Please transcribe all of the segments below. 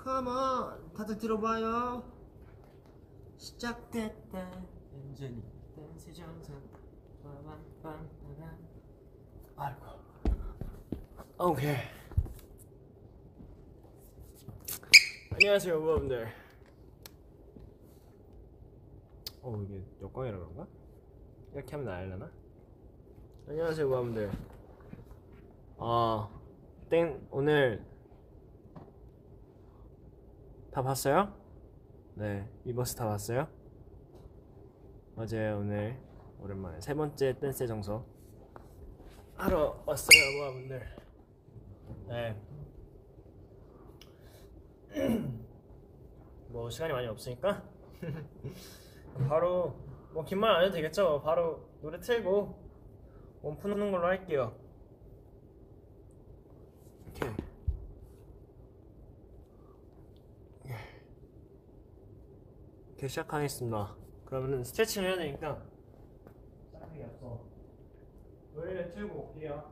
Come on, 다들 들어봐요. 시작됐다. 완전히 댄스 정상. 빠밤빰빠밤. 아이고. 오케이. 안녕하세요, 여러분들. 이게 역광이라 그런가? 이렇게 하면 나으려나? 안녕하세요, 여러분들. 오늘 다 봤어요? 네, 위버스 다 봤어요? 맞아요. 오늘 오랜만에 세 번째 댄스 정서 하러 왔어요, 여러분들. 네. 뭐 시간이 많이 없으니까 바로 뭐 긴 말 안 해도 되겠죠? 바로 노래 틀고 몸 푸는 걸로 할게요. 오케이. 오케이, 시작하겠습니다. 그러면은 스트레칭을 해야 되니까 시작하기 앞서 노래를 틀고 올게요.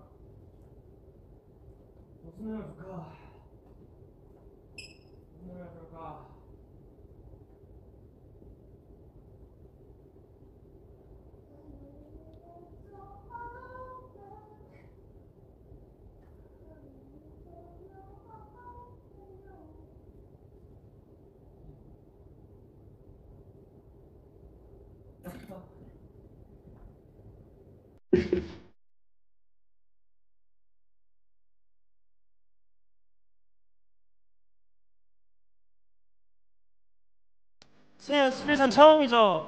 무슨 노래 볼까? 무슨 노래 볼까? 스윗한 처음이죠?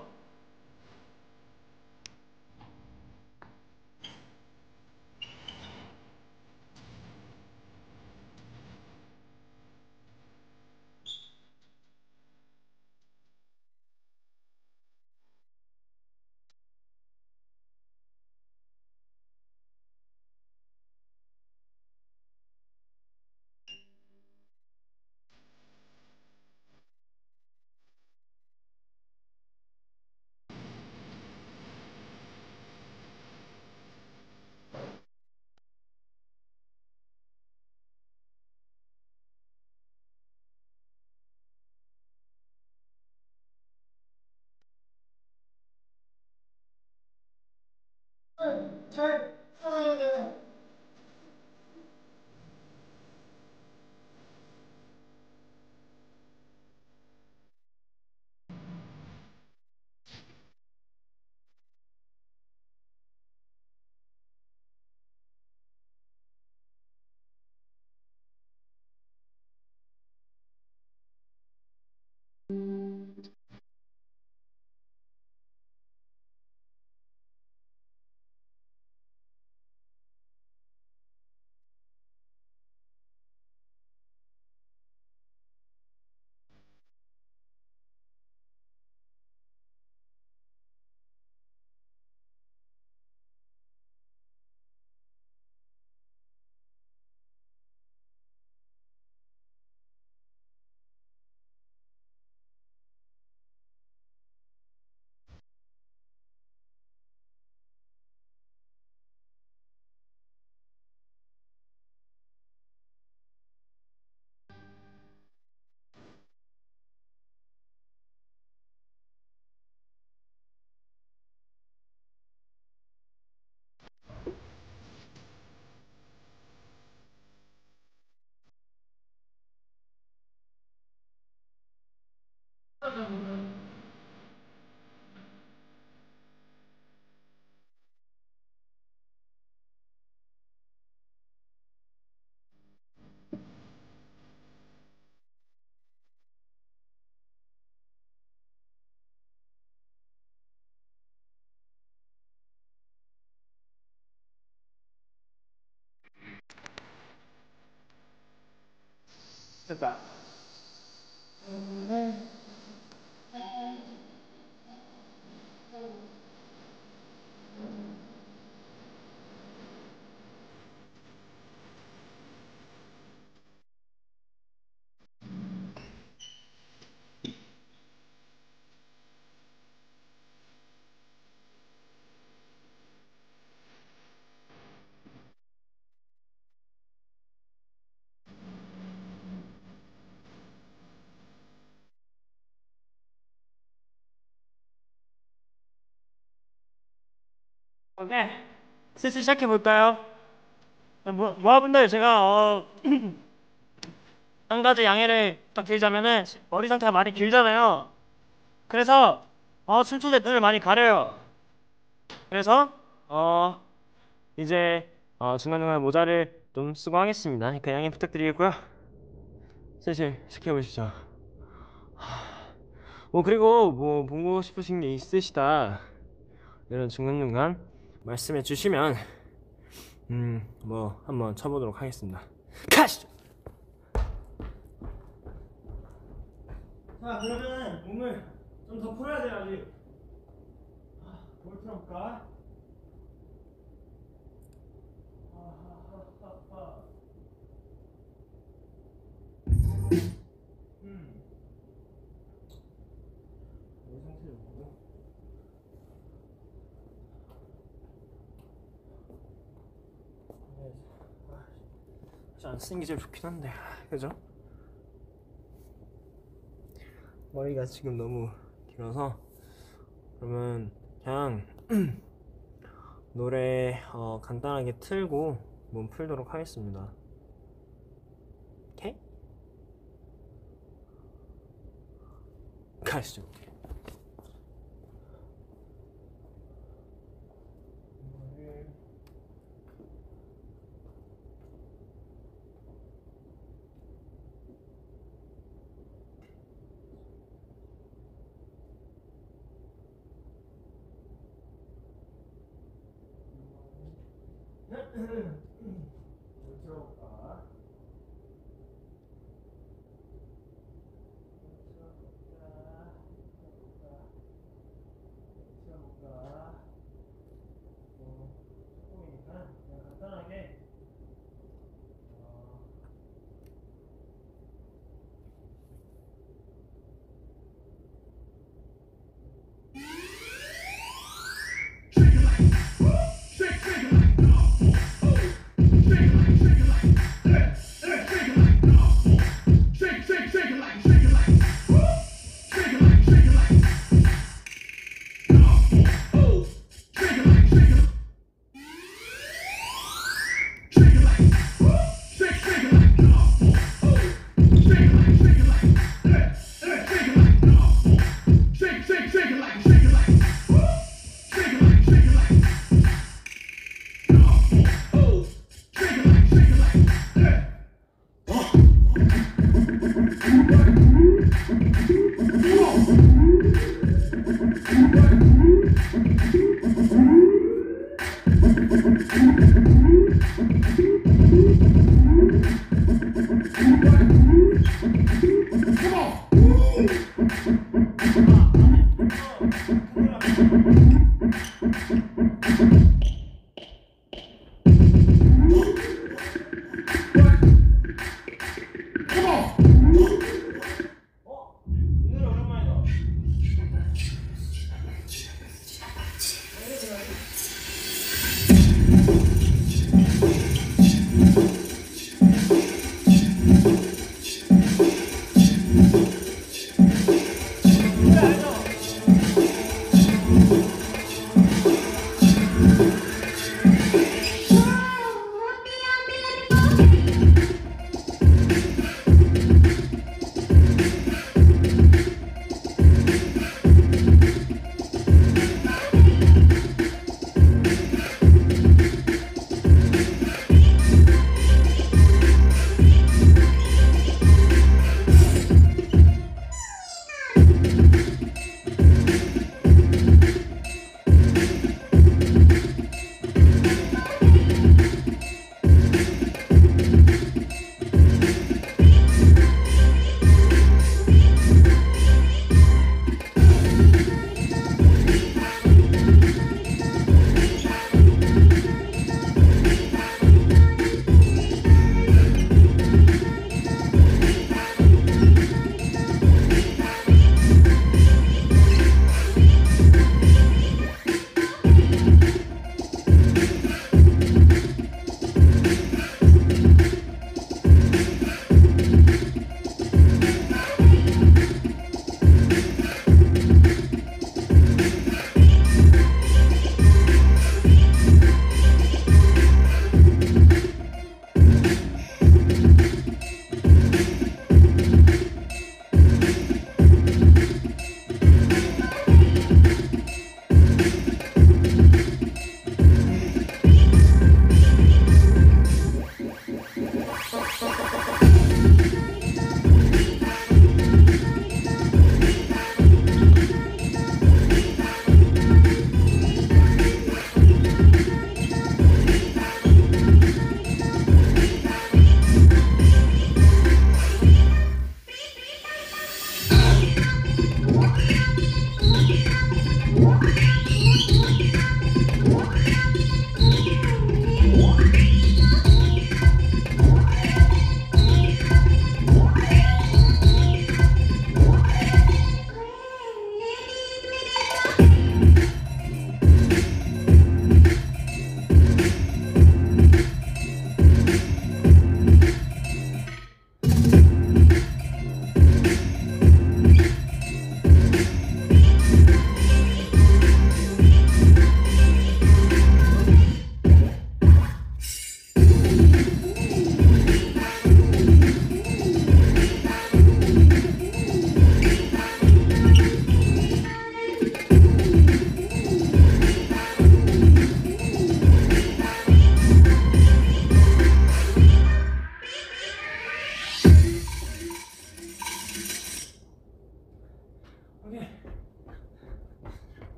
됐다. 네, 슬슬 시작해 볼까요? 모아분들 제가 한 가지 양해를 부탁드리자면은 머리 상태가 많이 길잖아요. 그래서 춤출 때 눈을 많이 가려요. 그래서 이제 중간중간 모자를 좀 쓰고 하겠습니다. 그 양해 부탁드리고요. 슬슬 시작해 보시죠. 그리고 뭐 보고 싶으신 게 있으시다 이런 중간중간 말씀해 주시면 뭐 한번 쳐보도록 하겠습니다. 가시죠. 자, 그러면 몸을 좀 더 풀어야 돼요. 아직 뭘 풀어볼까? 이 상태를 보고 사실 안 쓰는 게 제일 좋긴 한데, 그죠? 머리가 지금 너무 길어서. 그러면 그냥 노래 간단하게 틀고 몸 풀도록 하겠습니다. 오케이? 가시죠. 들어볼까? 조금이니까 그냥 간단하게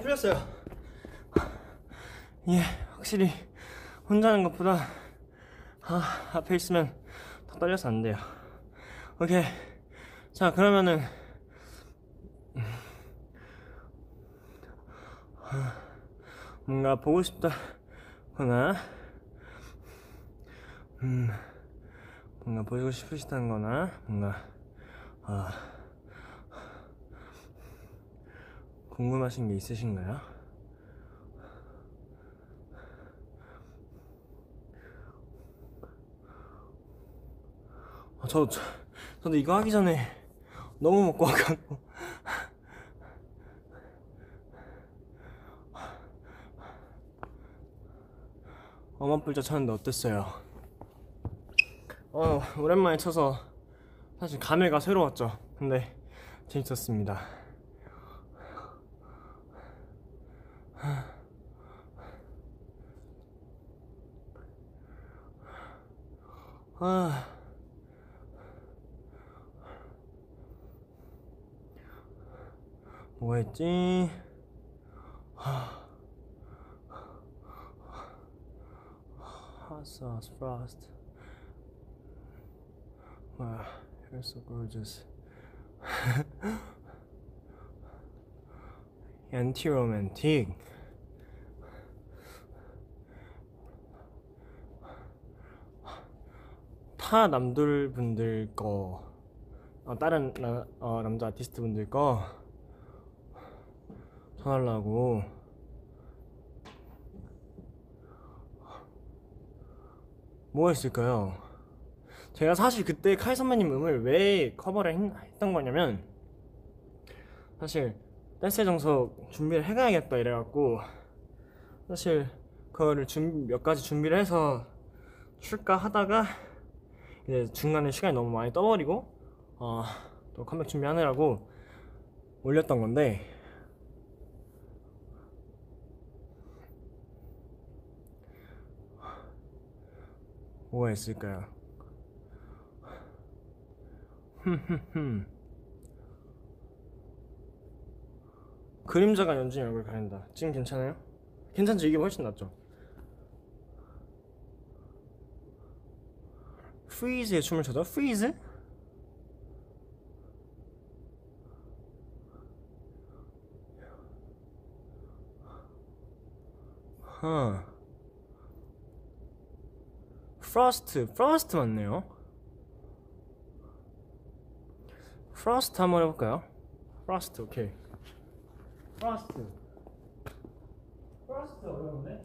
풀렸어요. 예, 확실히 혼자 하는 것보다 앞에 있으면 더 떨려서 안 돼요. 오케이. 자, 그러면은 뭔가 보고 싶다거나 뭔가 보고 싶으시다는 거나 뭔가 궁금하신 게 있으신가요? 저도 이거 하기 전에 너무 먹고 와가지고 어멈불자 쳤는데 어땠어요? 오랜만에 쳐서 사실 감회가 새로웠죠. 근데 재밌었습니다. 뭐가 있지? Hot sauce, frost. Wow, you're so gorgeous. Anti-romantic. 타 남들 분들 거, 다른 남자 아티스트 분들 거 전하려고. 뭐가 있을까요? 제가 사실 그때 카이 선배님 음을 왜 커버를 했던 거냐면, 사실 댄스의 정석 준비를 해가야겠다 이래갖고 사실 그거를 몇 가지 준비를 해서 출까 하다가 이제 중간에 시간이 너무 많이 떠버리고 또 컴백 준비하느라고 올렸던 건데, 뭐가 있을까요? 그림자가 연준이 얼굴 가린다. 지금 괜찮아요? 괜찮죠? 이게 훨씬 낫죠? 프리즈의 춤을 춰도? 프리즈? 프로스트 맞네요. 프로스트 한번 해볼까요? 프로스트, 오케이. 프로스트 어려운데?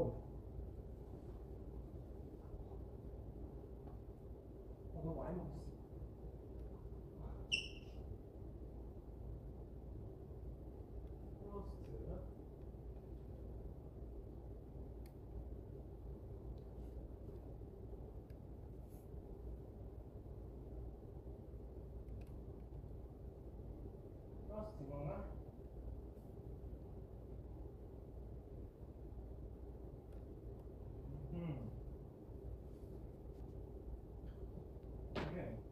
너무 많이 먹었어. 프로스트 이건가? 오케이.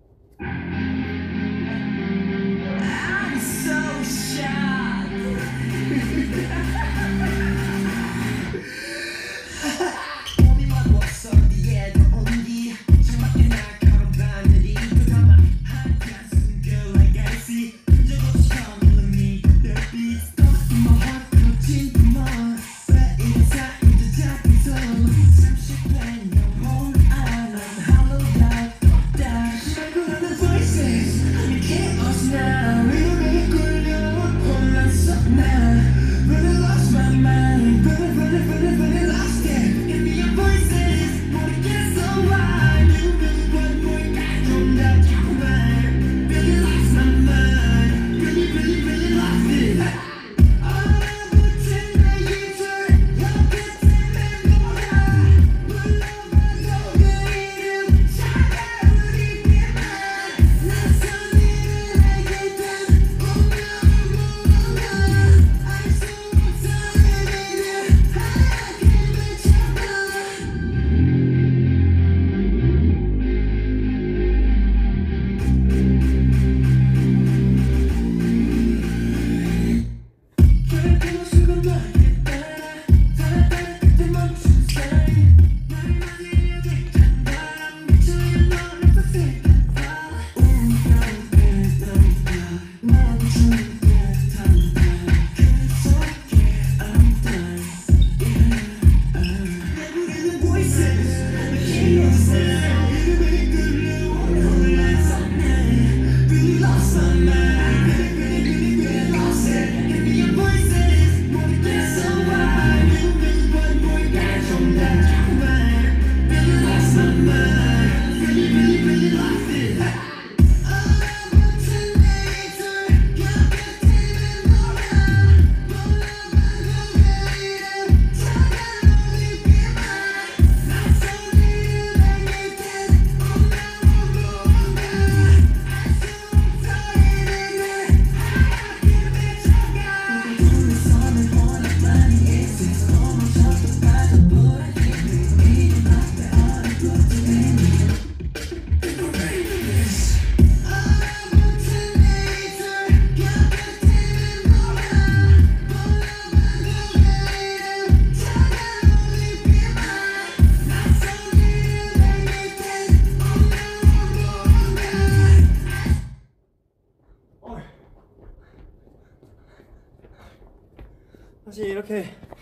사실 이렇게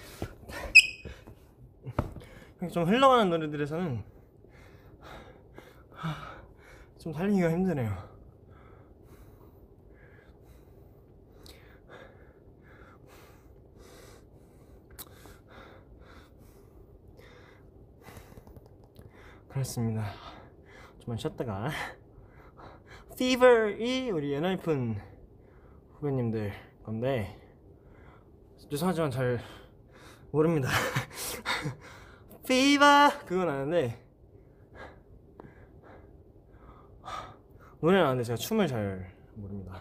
좀 흘러가는 노래들에서는 좀 달리기가 힘드네요. 그렇습니다. 좀만 쉬었다가 Fever이 우리 엔하이픈 후배님들 건데 죄송하지만 잘 모릅니다. Fever 그건 아는데 노래는 아는데 제가 춤을 잘 모릅니다.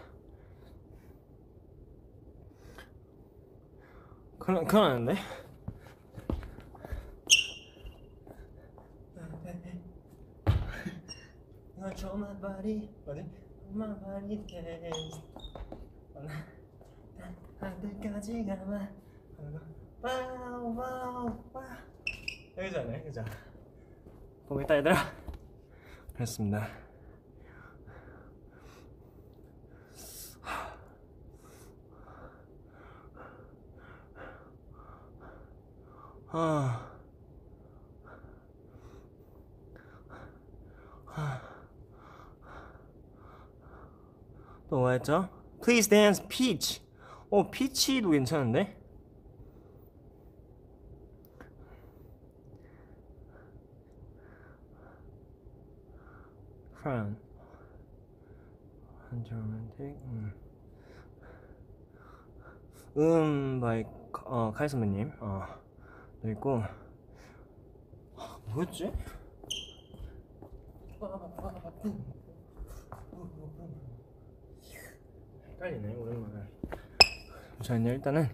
그건 아는데 Show my body, 뭐지? My body dance. 하늘까지 가마. 와우 와우 와우. 여기잖아요, 그죠? 보고 있다 얘들아. 그렇습니다. 또 뭐였죠? Please dance peach. 피치도 괜찮은데? Crown. Romantic. by 카이 선배님. 또 있고. 뭐였지? 헷갈리네 오랜만에. 잠시만요. 일단은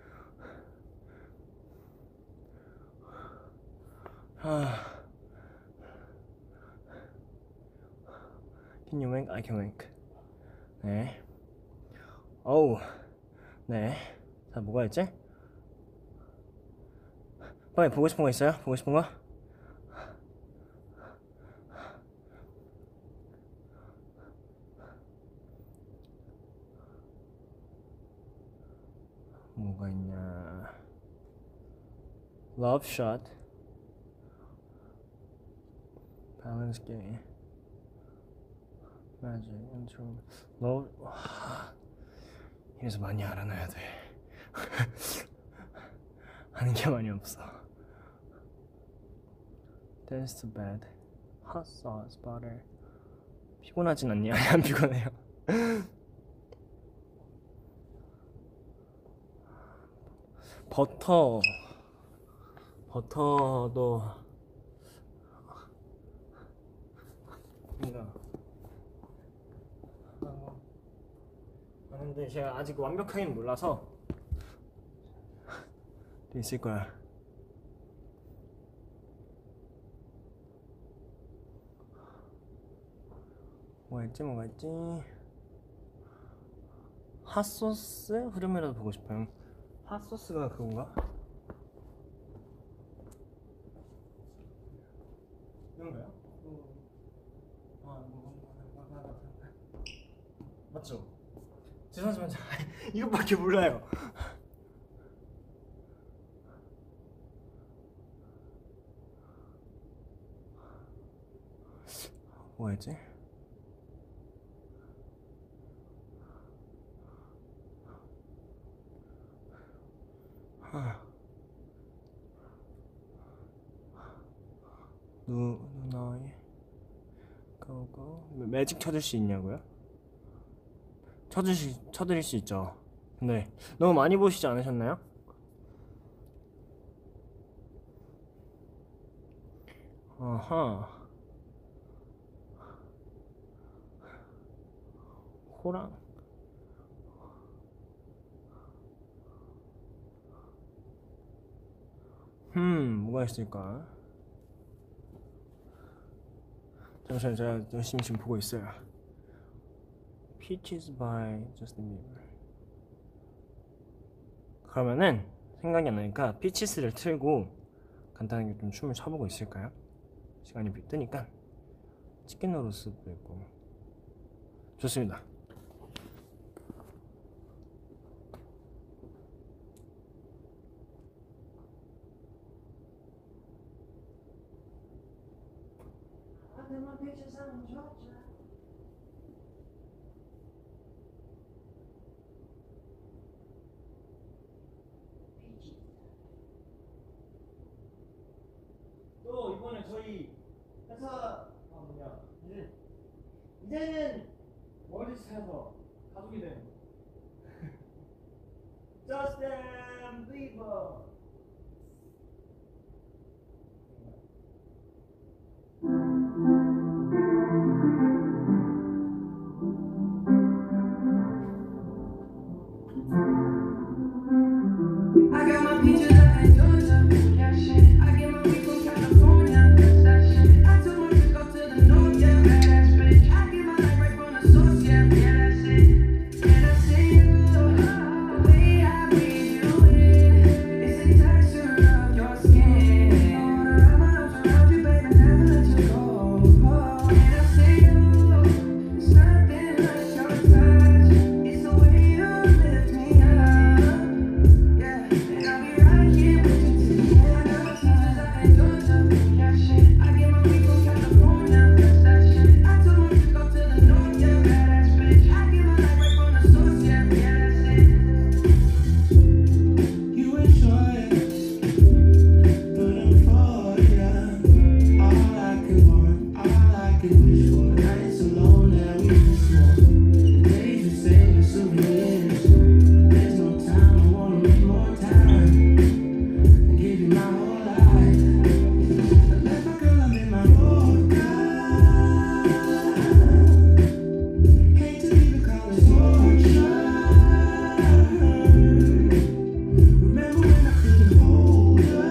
Can you wink? I can wink. 네. 어우. 네. 자, 뭐가 있지? 빨리 보고 싶은 거 있어요? 보고 싶은 거? 뭐가 있냐? Love shot. Balance game. Magic. Intro. Love. 이래서 많이 알아놔야 돼. 하는 게 많이 없어. Dance to bed. Hot sauce, butter. 피곤하진 않니? 아니 안 피곤해요. 버터도 뭔가 아는데 제가 아직 완벽하게는 몰라서 있을 거야. 뭐가 있지? 핫소스 흐름이라도 보고 싶어요. 핫소스가 그건가? 이건가요? 맞죠? 죄송하지만 이것밖에 몰라요. 뭐였지? 누나의 고고 매직 쳐줄 수 있냐고요? 쳐드릴 수 있죠. 근데 너무 많이 보시지 않으셨나요? 아하. 호랑. 뭐가 있을까? 잠시만, 제가 열심히 지금 보고 있어요. Peaches by Justin Bieber. 그러면은 생각이 안 나니까 피치스를 틀고 간단하게 좀 춤을 춰보고 있을까요? 시간이 뜨니까. 치킨 노르스도 있고. 좋습니다. 또 이번에 저희 회사 이제는 멀리서해서 가족이 되는 Justin Bieber. I got my peaches out in Georgia. Yeah, shit. I get my weed from California. That's that shit. I took my trip up to the north, yeah. Badass bitch. I get my life right from the source, yeah. Yeah, that's it. And I see you. The way I breathe you in. It's the texture of your skin. I wanna wrap my arms around you, baby, never let you go. Oh, and I see you. It's nothing like your touch. It's the way you lift me up. Yeah, and I'll be right here with you till the end. I got my peaches out in Georgia. Yeah, shit. I get my weed from California. That's that shit. I took my trip up to the north, yeah. Badass bitch. I get my life right from the source, yeah. Yeah, that's it. You ain't sure yet, but I'm for ya. All I could want, all I could wish for. Nights alone that we miss more. The days we save as souvenirs. There's no time, I wanna make more time and give you my whole life. I left my girl, I'm in my Yorker. Hate to leave it, call it torture. Remember when I couldn't hold her?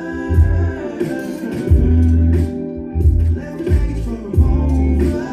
Left the baggage for a Rover.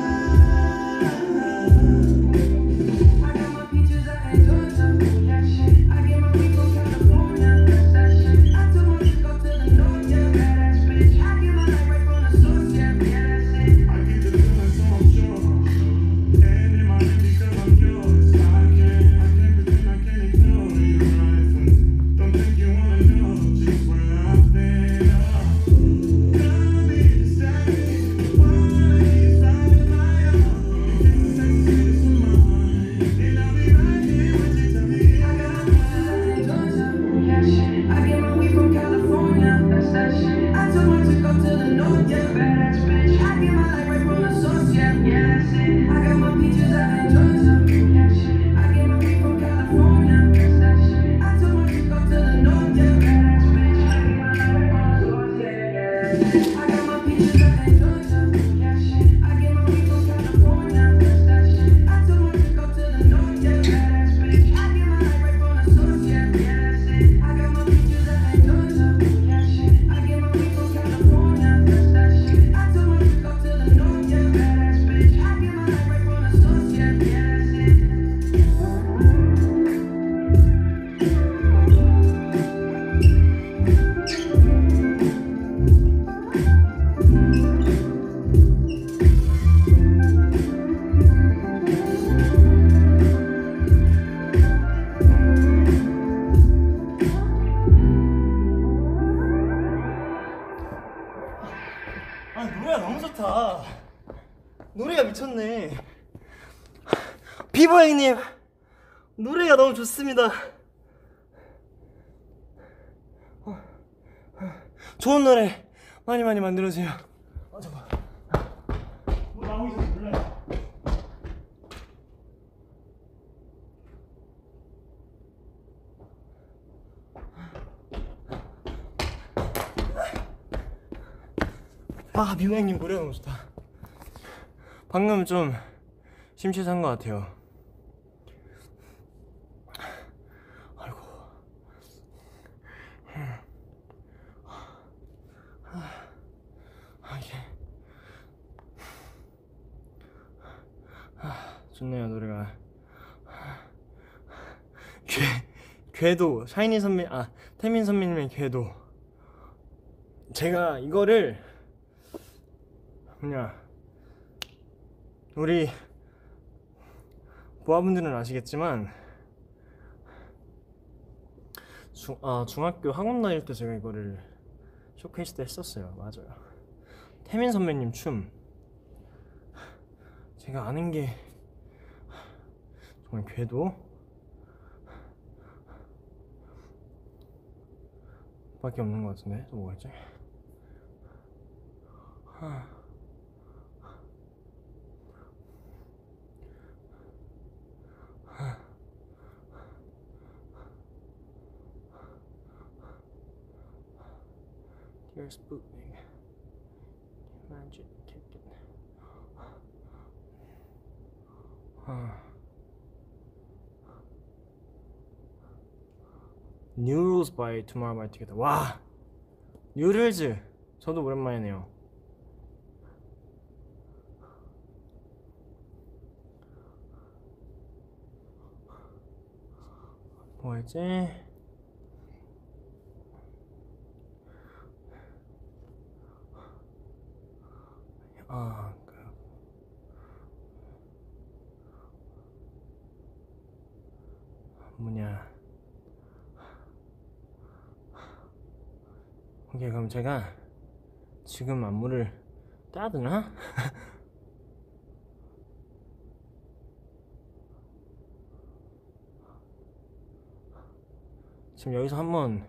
I got my peaches out in Georgia. Yeah, shit. I get my weed from California. That's that shit. I took my trip up to the north, yeah. Badass bitch. I get my life right from the source, yeah. Yeah, that's it. I get the feeling, so I'm sure. And in my head because I'm yours. I can't pretend, I can't ignore you, right? Don't think you wanna know just where I've been. Don't be distracted. One is right in my arms. It's sexy to mine. And I'll be right here with you till the end. I got my peaches out in Georgia. Yeah, shit. I get my weed from California. That's that shit. I took my trip up to the north, yeah. Badass bitch. I get my life right from the source, yeah. Yeah, that's it. I got my peaches out in Georgia. Yeah, shit. I get my weed from California. That's that shit. I took my trip up to the north, yeah. Badass bitch. I get my life right from the source, yeah. Yeah, that's it. I got my peaches out in Georgia. Yeah, shit. I get my weed from California. That's that shit. I took my trip up to the north, yeah. Badass bitch. I get my life right from the source, yeah. Yeah, that's it. I got my peaches out in Georgia. Yeah, shit. I get my weed from California. That's that shit. I took my trip up to the north, yeah. Badass bitch. I get my life right from the source, yeah. Yeah, that's it. 아, 노래가 너무 좋다. 노래가 미쳤네. 비버 형님, 노래가 너무 좋습니다. 좋은 노래 많이 만들어주세요. 잠깐. 아, 미명님 노래 너무 좋다. 방금 좀 심취한 것 같아요. 아이고. 이게 좋네요, 노래가. 궤도 샤이니 선배, 태민 선배님의 궤도. 제가 이거를 우리 보아분들은 아시겠지만 중학교 학원 다닐 때 제가 이거를 쇼케이스 때 했었어요. 맞아요. 태민 선배님 춤 제가 아는 게 정말 궤도 밖에 없는 것 같은데. 또 뭐가 있지? Dear Sputnik, Magic Ticket. New Rules by Tomorrow by Together. 와, New Rules 저도 오랜만이네요. 뭐였지? 뭐냐. 오케이, 그럼 제가 지금 안무를 따야 되나? 지금 여기서 한번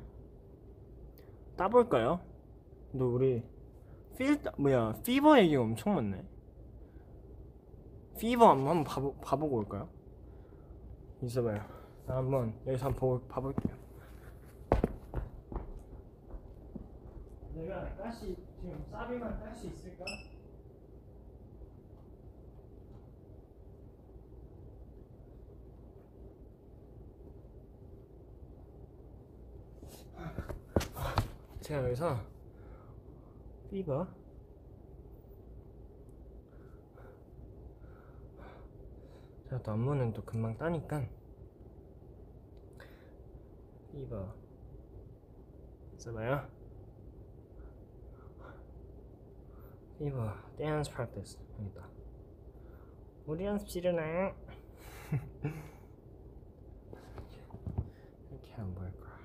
따볼까요? 너 우리 피버 얘기가 엄청 많네. 피버 한번 봐보고 올까요? 있어봐요. 나 한번 여기서 한번 봐볼게요. 내가 가시 지금 사비만 딸 수 있을까? 제가 여기서 피버 제가 또 안무는 또 금방 따니까 피버 있어봐요. 피버 댄스 프랙티스 여기다. 우리 연습실이네. 이렇게 안 보일 거야.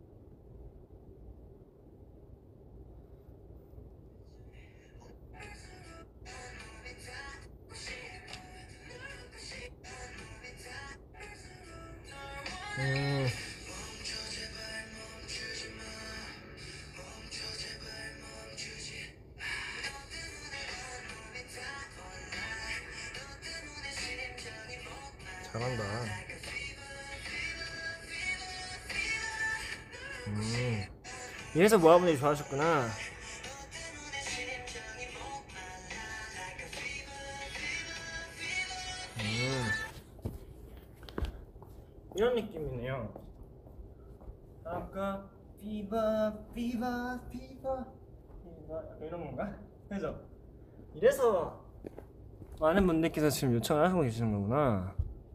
잘한다. 이래서 모아분들이 좋아하셨구나. 이런 느낌이네요. 아까 피버 이런 건가? 그죠? 이래서 많은 분들께서 지금 요청을 하시고 계시는 거구나.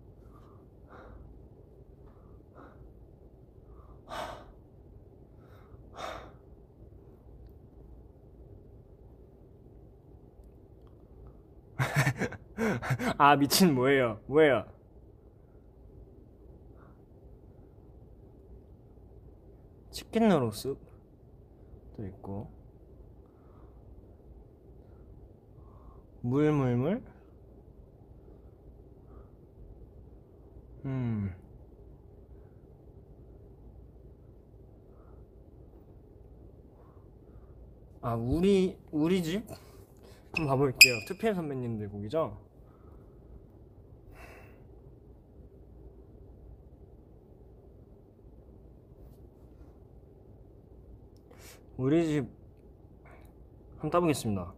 아, 미친 뭐예요? 치킨 누로 숲도 있고 물물물. 우리 집 한번 봐볼게요. 투피엘 선배님들 곡이죠? 우리 집 한번 따보겠습니다.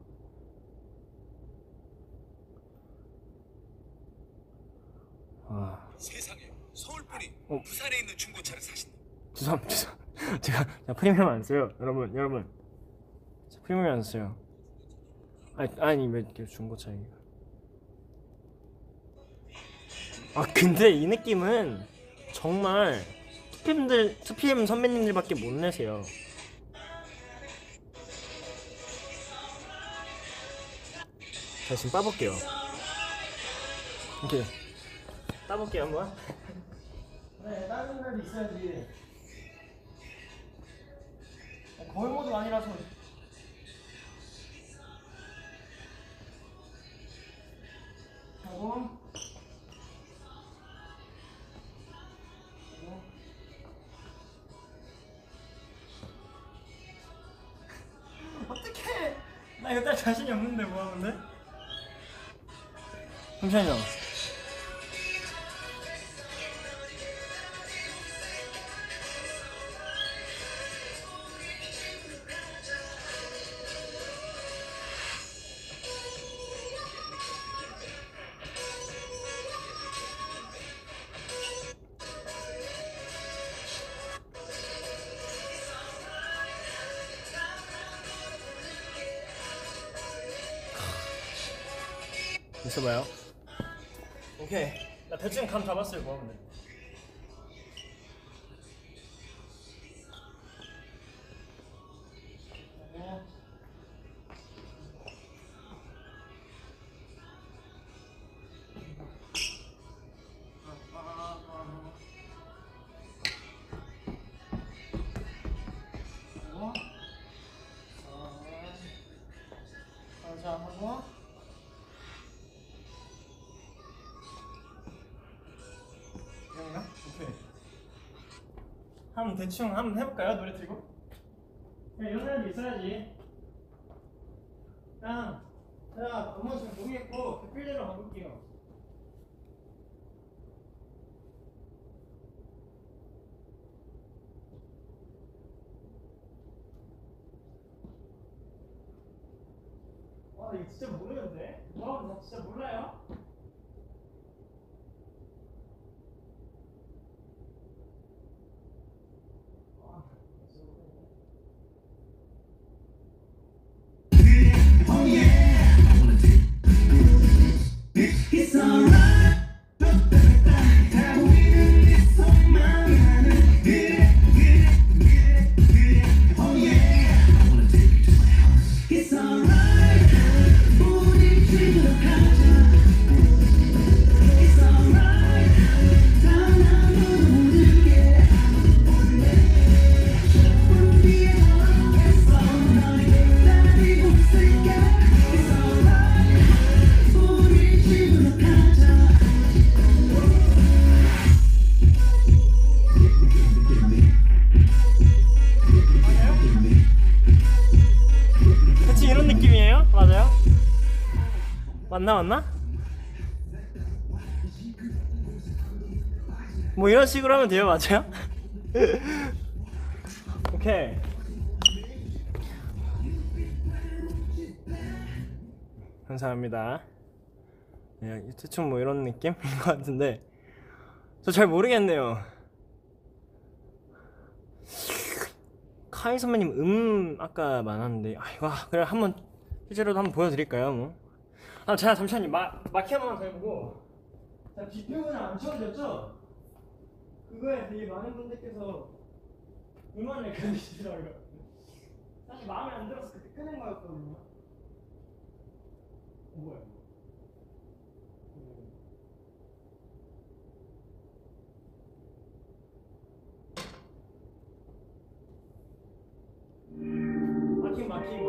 세상에 서울분이 부산에 있는 중고차를 사신다. 죄송합니다. 제가 프리미엄 안 써요. 여러분 저 프리미엄 안 써요. 아니 왜 이렇게 중고차 얘기. 근데 이 느낌은 정말 2PM 선배님들밖에 못 내세요. 자, 지금 따볼게요. 이렇게 따볼게요 한번. 네, 다른 날도 있어야지. 거울 모드가 아니라서. 하고 어떡해. 나 이거 딸 자신이 없는데 뭐하는데? 잠시만요. 있어봐요. 오케이. 나 대충 감 잡았어요. 뭐하면 돼. 하고 이런가? 오케이. 한번 대충 한번 해볼까요? 노래 틀고? 야, 이런 사람도 있어야지. 제가 너무 좀 모르겠고 필대로 가볼게요. 이거 진짜 모르는데? 여러분 나 진짜 몰라요? 대체 이런 느낌이에요? 맞아요? 맞나? 뭐 이런 식으로 하면 돼요, 맞아요? 오케이. 감사합니다. 네, 대충 뭐 이런 느낌인 것 같은데 저 잘 모르겠네요. 카이 선배님 아까 많았는데 이거 그래 한번 실제로도 한번 보여드릴까요? 뭐 제가 잠시만요. 마키 한 번만 더 해보고. 자, 뒷부분은 안 채워졌죠? 그거에 되게 많은 분들께서 불만을 가지시더라고요. 사실 마음에 안 들어서 그때 끄는 거였거든요. 뭐야? 마킹.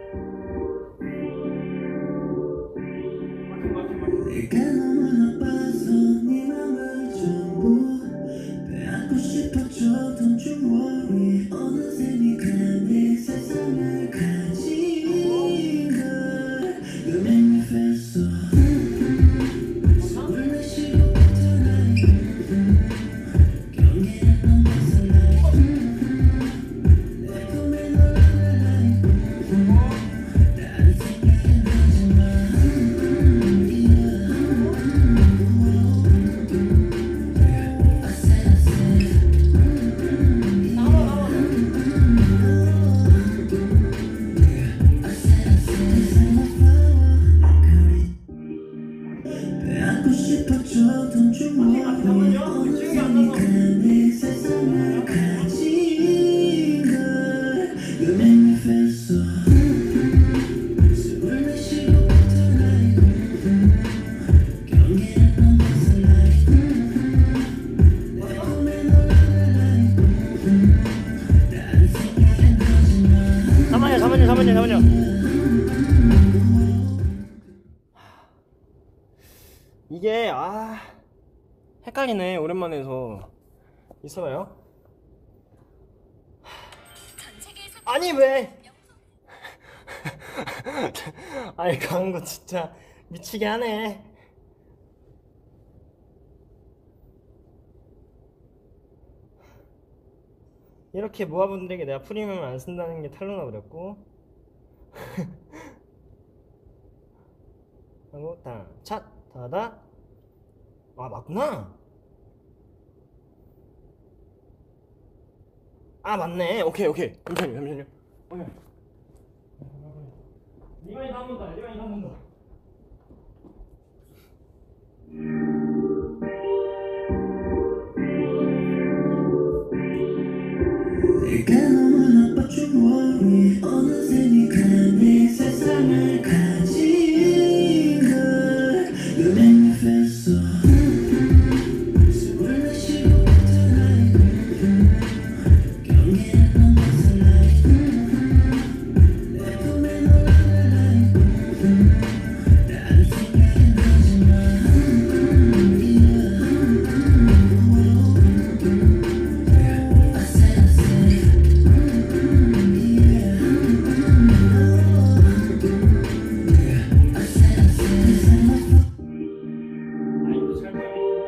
내가 너무 나빠서 네 맘을 전부 빼앗고 싶었죠. Don't you worry. 어느새 네가 내 세상을 가진 걸 You make me feel so 서둘러 쉬고 뱉어라 경계를 넘어서 내 품에 널 안아라 잠시만요. 이게 헷갈리네. 오랜만에 해서. 있어봐요. 아니 왜? 아니 광고 진짜 미치게 하네. 이렇게 모아분들에게 내가 프리미엄을 안 쓴다는 게 탄로 나버렸고. 하고 찻 다다. 맞구나. 맞네. 오케이. 잠시만요. 오케이. 리마인드 한 번 더. 내가 너무 나빠 좀 worry 어느새 네가 내 세상을 가진 걸 You make me feel so 숨을 내쉬고 tonight 경계에 넘어서 like 내 품에 놀아라 like 다른 생각은 하지마 라인도 잘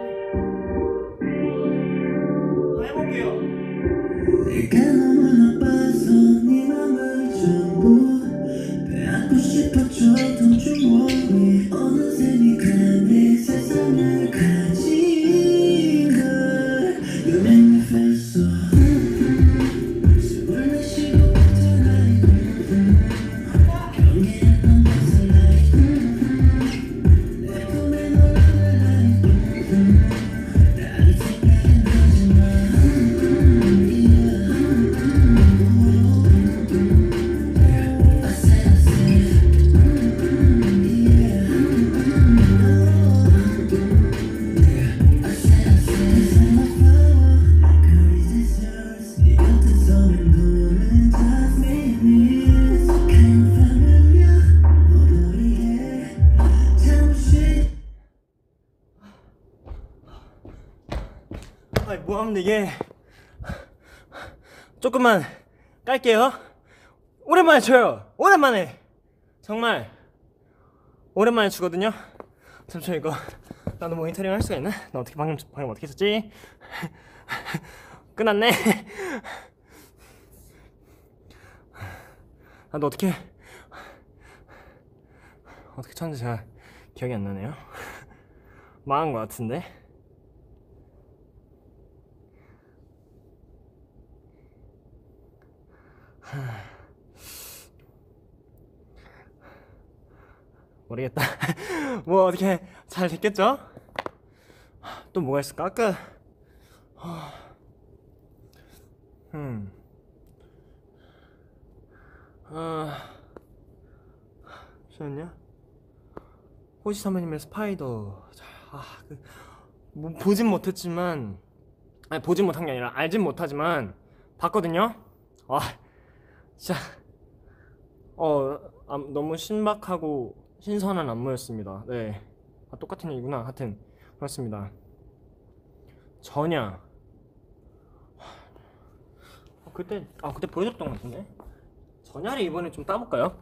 해볼게요. 내가 너무 나빠서 네 맘을 전부 빼앗고 싶었죠 Don't you worry 어느새 네가 내 세상을 가진 걸 You make me feel so 숨을 내쉬고 tonight 경계에 넘어서 like 내 품에 놀아라 like 다른 생각은 하지마 뭐하면 이게. 조금만 깔게요. 오랜만에 쳐요. 오랜만에. 정말 오랜만에 추거든요. 잠시만 이거 나도 모니터링 할 수가 있나? 나 어떻게 방금 어떻게 했었지? 끝났네. 너 어떻게 쳤는지 잘 기억이 안 나네요. 망한 것 같은데. 모르겠다. 뭐 어떻게 잘 됐겠죠? 또 뭐가 있을까? 아까 잠시만요. 호시 선배님의 스파이더. 뭐 보진 못했지만, 아니 보진 못한 게 아니라 알진 못하지만 봤거든요. 진짜 너무 신박하고 신선한 안무였습니다. 네. 똑같은 얘기구나. 하여튼 그렇습니다. 전야. 그때 보여줬던 것 같은데. 전야를 이번에 좀 따볼까요?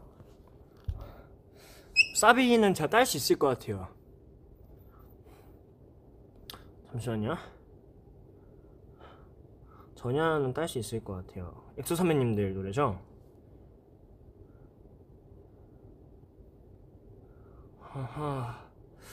사비는 제가 딸 수 있을 것 같아요. 잠시만요. 전야는 딸 수 있을 것 같아요. 엑소 선배님들 노래죠? 하하.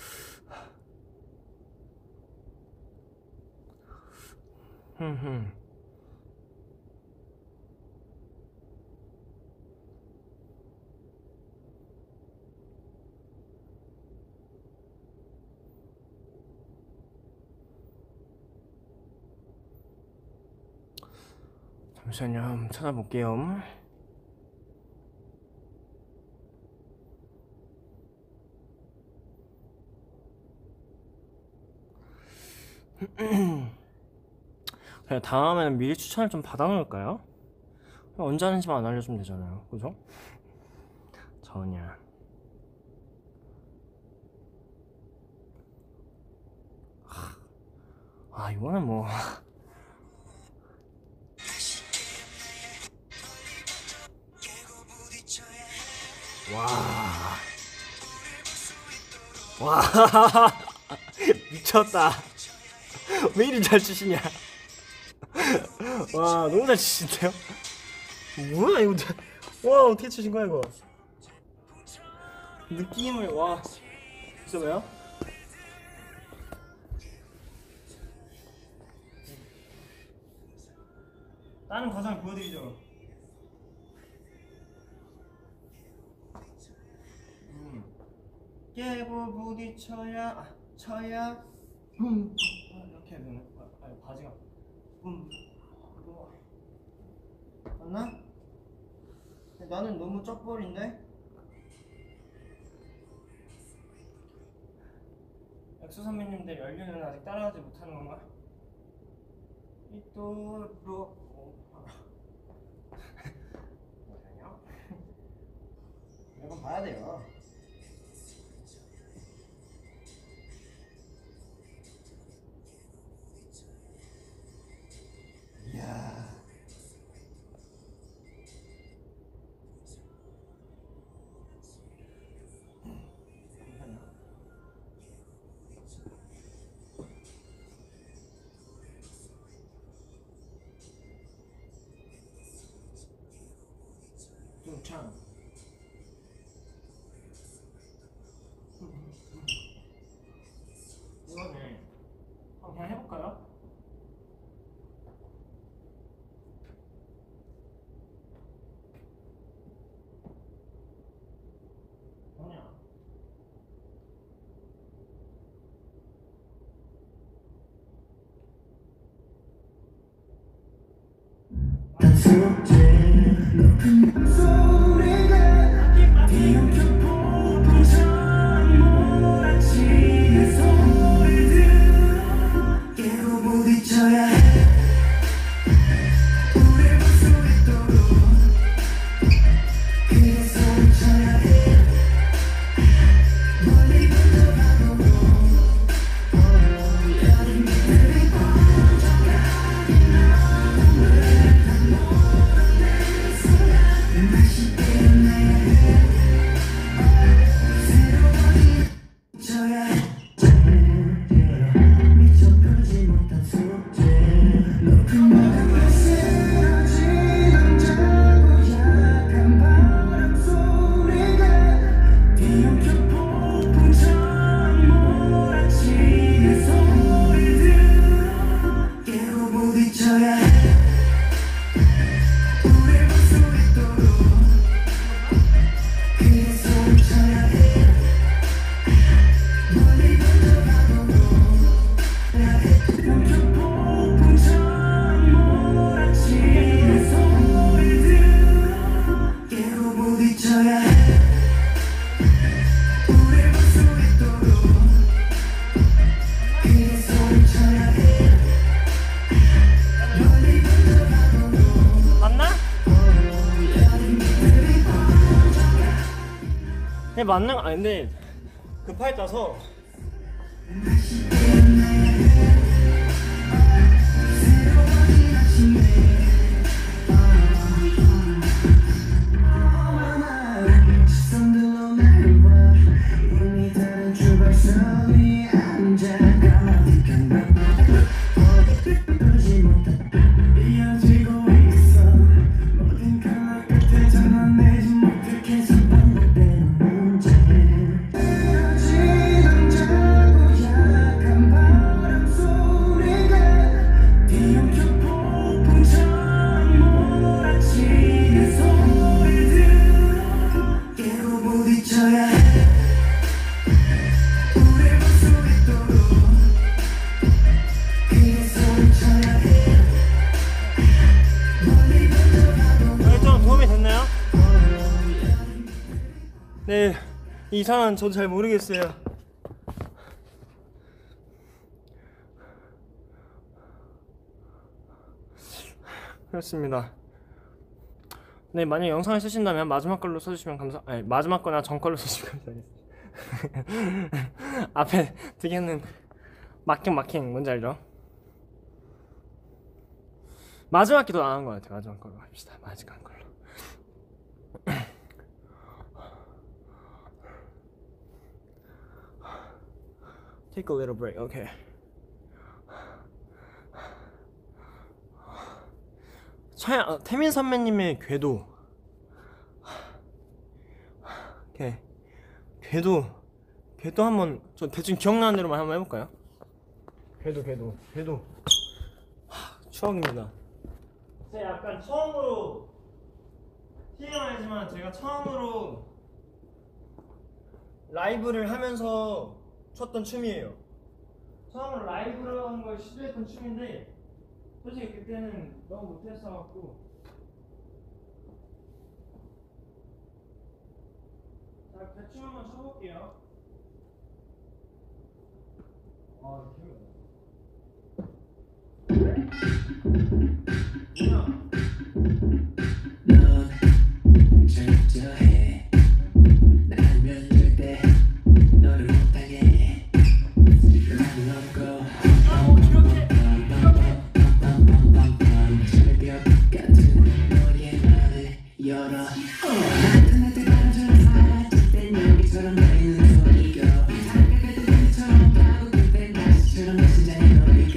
잠시만요. 한번 찾아볼게요. 그냥 다음에는 미리 추천을 좀 받아놓을까요? 언제 하는지만 안 알려주면 되잖아요. 그죠? 서운이야. 아 이거는 뭐 와 미쳤다. 왜 이리 잘 치시냐. 와 너무 잘 치신데요? 뭐야 이거. 와 어떻게 치신 거야 이거. 느낌을 와 진짜 왜요? 다른 과정을 보여드리죠. 깨고 부딪혀야 쳐야 이렇게 해야 되네. 아니 바지가 이거 맞나? 나는 너무 쩍벌인데? 엑소 선배님들 연륜은 아직 따라가지 못하는 건가? 이또로 뭐냐요? 이건 봐야 돼요. 이야. 좀 참. 이거는 그냥 해볼까요? 뭐냐? 소리가 뒤엉켜 폭풍처럼 몰아치는 소리를 들어 깨고 부딪혀야 해. 우릴 볼 수 있도록 크게 소리쳐야 해. 멀리 던져봐도 여린 빛들이 번져가긴 너무를 다 몰아내는 순간 다시 깨어나야 해. 새로워진 져야 해. 미쳐 풀지 못한 숙제 높은 모든 쓰러지는 자고 약한 바람 소리가 뒤엉켜 폭풍처럼 몰아치는 소리를 들어 깨고 부딪혀야 해. 우릴 볼 수 있도록 크게 소리쳐야 해. 멀리 던져봐도 뒤엉켜 폭풍처럼 몰아치는 소리를 들어 깨고 부딪혀야 해. 우릴 볼 수 있도록 크게 소리쳐야 해. 멀리 던져봐도 맞나? 여린 빛들이 번져가. 네 맞는 거 아닌데 급하게 따서 다시 깨어나야 해. 새로워진 아침에 시선들로 날 봐. 이미 다른 출발선이 앉아 가득한 밤 떨지 못해 이어지고 있어. 모든 칼날 끝에 전환내지 못해 계속 반복되는 문제. 쓰러지는 자고 약한 바람 소리가 뒤엉켜 폭풍처럼 몰아치는 소리를 들어 깨고 부딪혀야 해. 우릴 볼 수 있도록 크게 소리쳐야 해. 멀리 던져봐도 이게 좀 도움이 됐나요? 네, 이 상황 저도 잘 모르겠어요. 그렇습니다. 네, 만약 영상을 쓰신다면 마지막 걸로 써주시면 아니, 마지막 거나 전 걸로 써주시면 감사하겠습니다. 앞에 되게는 마킹 뭔지 알죠? 마지막 기도 안 한 것 같아요. 마지막 걸로 합시다. 마지막 걸로. Take a little break. Okay. 태민 선배님의 궤도. 오케이. 궤도 한번 저 대충 기억나는 대로만 한번 해볼까요? 궤도. 추억입니다. 제가 약간 처음으로 TMI지만 제가 처음으로 라이브를 하면서 췄던 춤이에요. 처음으로 라이브로 하는 걸 시도했던 춤인데 솔직히 그때는 너무 못했어갖고 자 대충 한번 춰볼게요. 아 기억이 안 나. 넌 철저해 나면 절대 너를 못당해 나는 없고 절벽 같은 너의 맘을 열어 나타날 때 바람처럼 사라질 땐 여기처럼 나 있는 소리고 다가갈 때 뱀처럼 가고 그땐 다시처럼 내 심장에 놀리고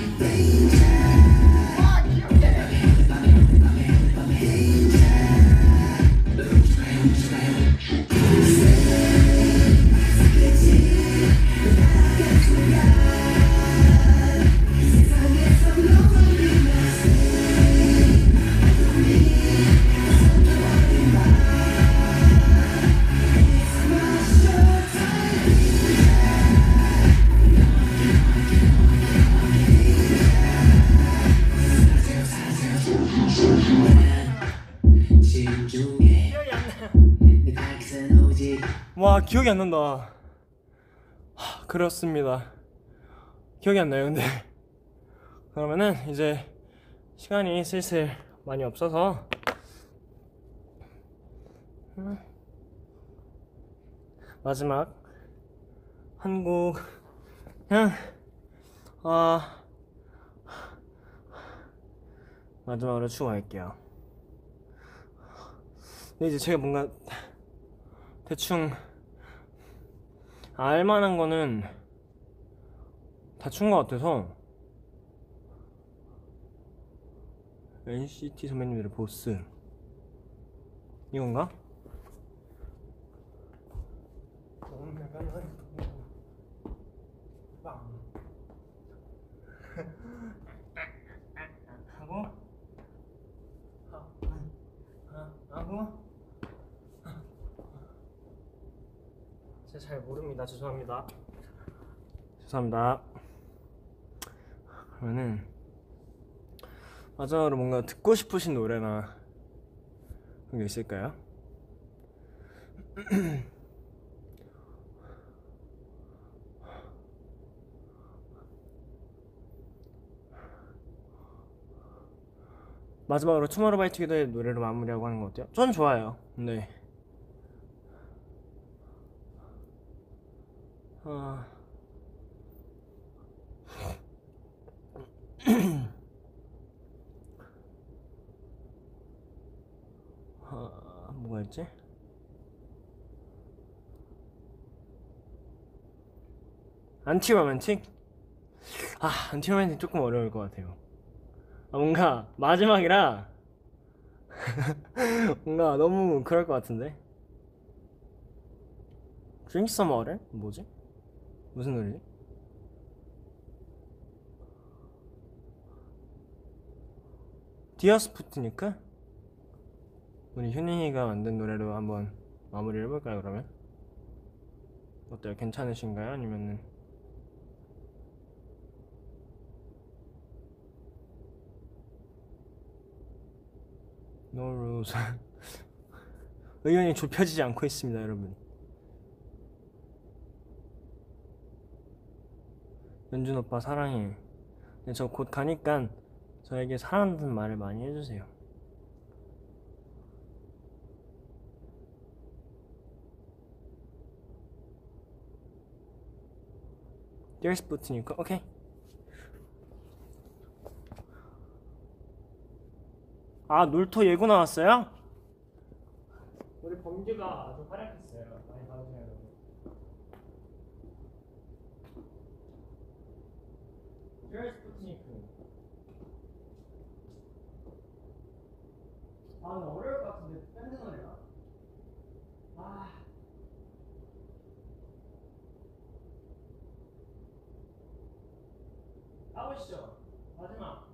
진중해 내 발끝은 오직 와 기억이 안 난다. 그렇습니다. 기억이 안 나요. 근데 그러면은 이제 시간이 슬슬 많이 없어서 마지막 한 곡 그냥 마지막으로 추고 갈게요. 근데 이제 제가 뭔가 대충 알만한 거는 다 춘 것 같아서 NCT 선배님들의 보스 이건가? 하고 제가 잘 모릅니다. 죄송합니다. 그러면은 마지막으로 뭔가 듣고 싶으신 노래나 그런 게 있을까요? 마지막으로 투모로우바이투게더의 노래로 마무리하고 하는 거 어때요? 전 좋아요. 네. 뭐가 있지? 안티로맨틱? 안티로맨틱 조금 어려울 것 같아요. 뭔가 마지막이라 뭔가 너무 그럴 것 같은데. Drink some water? 뭐지? 무슨 노래지? 디어 스푸트니크? 우리 효nin이가 만든 노래로 한번 마무리를 해볼까요? 그러면 어때요? 괜찮으신가요? 아니면은 No rules. 의견이 좁혀지지 않고 있습니다, 여러분. 연준 오빠 사랑해. 근데 저 곧 가니까 저에게 사랑한다는 말을 많이 해주세요. Dear 스푸트니크. 오케이. 아, 놀토 예고 나왔어요? 우리 범규가 아주 활약했어요. 많이 봐주세요, 여러분. Dear 스푸트니크. 아, 근데 어려울 것 같은데 밴드 노래가. 아. 가보시죠. 마지막.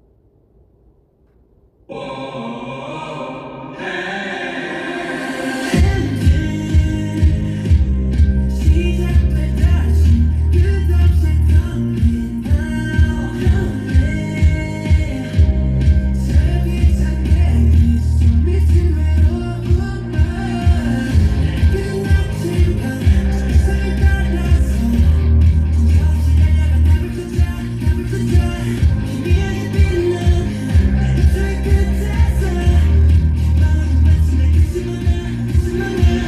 시작돼 다시 끝없이 텅빈 하루에 살기찬 내 숨이 외로운 말 끝났지만 세상을 따라서 두려움이 달려가 답을 찾아 희미하게 빛나는 내 끝에서 희망을 외치네 그수만아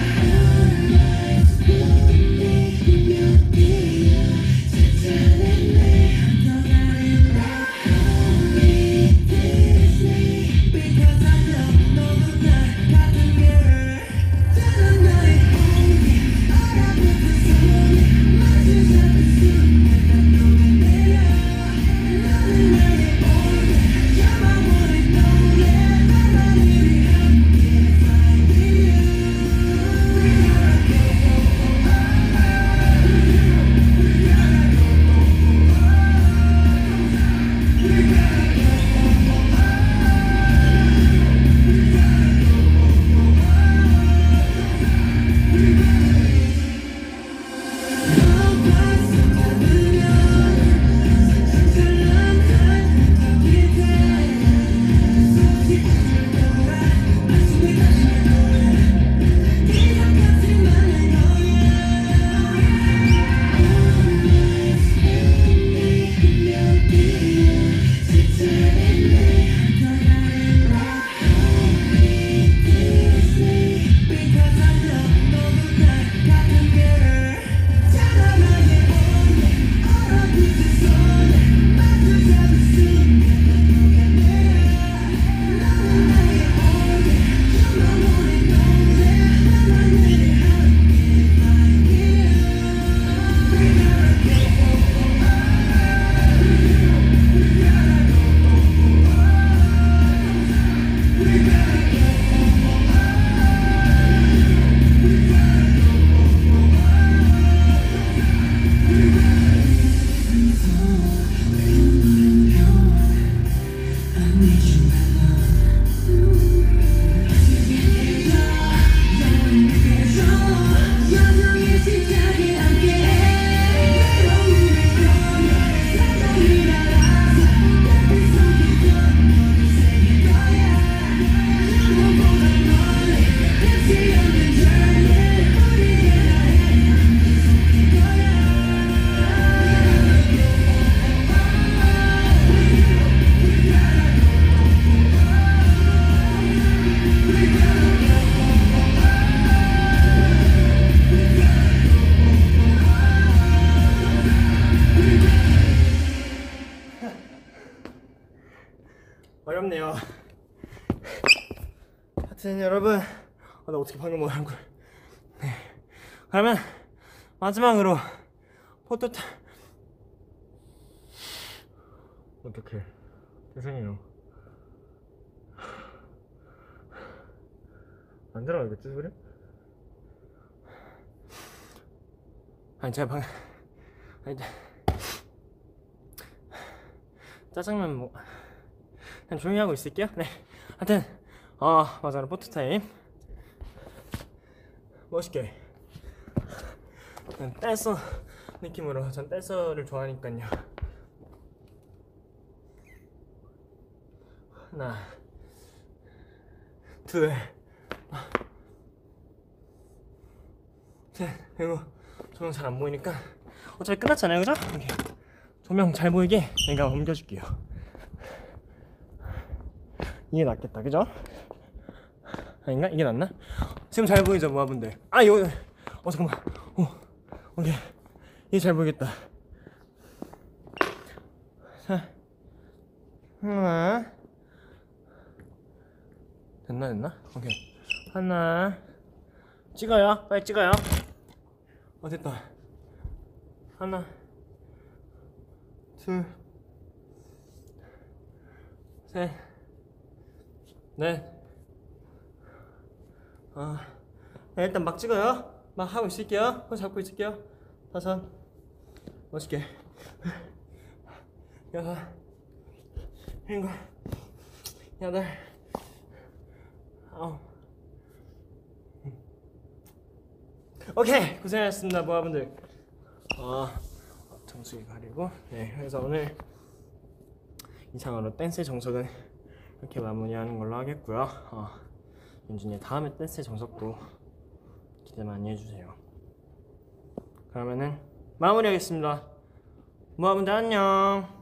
어렵네요. 하여튼 여러분, 나 어떻게 방금 뭐 한 걸. 네. 그러면 마지막으로 포토타. 어떡해. 죄송해요. 안 들어가겠지 소리? 아니 제가 아니 짜장면 뭐 그냥 조용히 하고 있을게요. 네. 하여튼 맞아요. 포토 타임. 멋있게. 댄서 느낌으로. 전 댄서를 좋아하니까요. 하나, 둘, 셋. 그리고 조명 잘 안 보이니까 어차피 끝났잖아요, 그죠? 이렇게 조명 잘 보이게 내가 옮겨줄게요. 이게 낫겠다, 그죠? 아닌가? 이게 낫나? 지금 잘 보이죠, 모아분들? 이거 잠깐만. 오케이. 이게 잘 보이겠다. 하나. 됐나? 오케이. 하나. 찍어요. 빨리 찍어요. 됐다. 하나. 둘. 셋. 넷. 네, 일단 막 찍어요. 막 하고 있을게요. 손 잡고 있을게요. 5. 멋있게. 6. 7. 8. 9. 오케이, 고생하셨습니다, 모아분들. 정수기 가리고. 네, 그래서 오늘 이상으로 댄스의 정석은 이렇게 마무리하는 걸로 하겠고요. 윤준이의 다음에 댄스의 정석도 기대 많이 해주세요. 그러면은 마무리하겠습니다. 모아분들 안녕.